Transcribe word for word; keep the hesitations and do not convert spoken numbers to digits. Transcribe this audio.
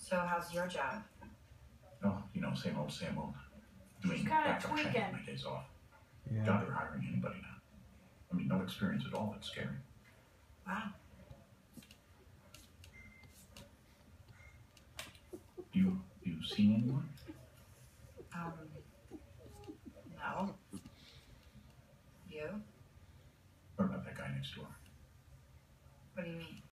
So how's your job? Oh, you know, same old, same old. Doing She's kinda backup training on tweaking. my days off. Yeah. God, they're hiring anybody now. I mean, no experience at all. It's scary. Wow. You, you seen anyone? Um, no. You? What about that guy next door? What do you mean?